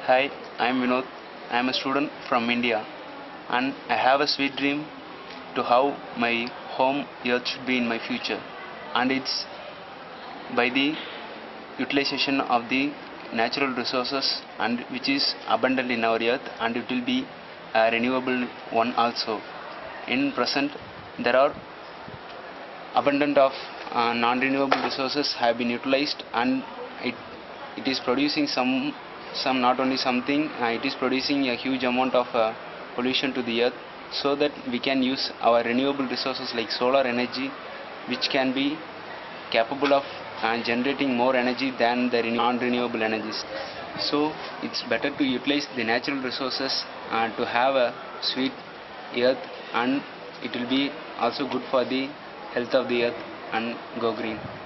Hi, I am Vinod. I am a student from India and I have a sweet dream to how my home earth should be in my future, and it's by the utilization of the natural resources and which is abundant in our earth, and it will be a renewable one also. In present there are abundant of non-renewable resources have been utilized, and it it is producing some not only something, it is producing a huge amount of pollution to the earth, so that we can use our renewable resources like solar energy, which can be capable of generating more energy than the non-renewable energies. So it's better to utilize the natural resources to have a sweet earth, and it will be also good for the health of the earth and go green.